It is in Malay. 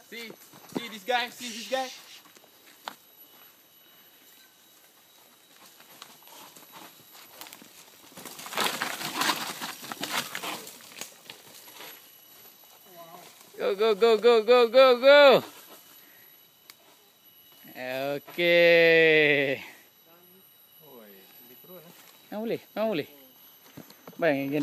See this guy? See this guy? Go, go, go, go, go, go, go. Okay. Boleh, boleh. Baik.